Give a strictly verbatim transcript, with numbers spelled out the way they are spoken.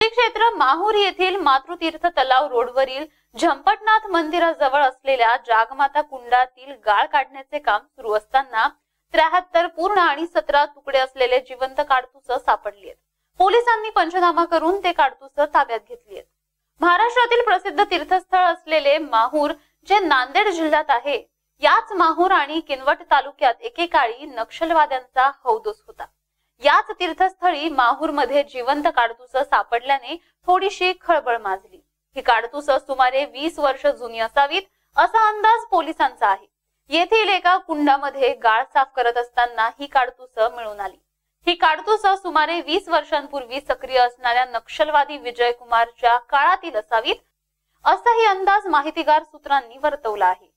श्री क्षेत्र माहूर येथील मातृतीर्थ तलाव रोडवरील झंपटनाथ मंदिराजवळ असलेल्या जागमाता कुंडातील गाळ काढण्याचे काम सुरू असताना त्र्याहत्तर पूर्ण आणि सतरा तुकडे असलेले जिवंत काडतुस सापडली आहेत। पोलिसांनी पंचनामा करून ते काडतुस ताब्यात घेतली आहेत। महाराष्ट्रातील प्रसिद्ध तीर्थस्थळ असलेले माहूर जे नांदेड जिल्ह्यात आहे, याच माहूर आणि किनवट तालुक्यात एकेकाळी नक्षलवाद्यांचा हौदोस होता। याच तीर्थस्थळी माहूर मध्ये जिवंत काडतुस सापडल्याने थोडीशी खळबळ माजली। ही काडतुस सुमारे वीस वर्ष जुनी असावीत असा अंदाज पोलिसांचा आहे। येथील एका कुंडामध्ये गाळ साफ करत असताना ही काडतुस मिळून आली। ही काडतुस सुमारे वीस वर्षांपूर्वी सक्रिय असणाऱ्या नक्षलवादी विजय कुमारच्या काळातील असावीत असाही अंदाज माहितीगार सूत्रांनी वर्तवला आहे।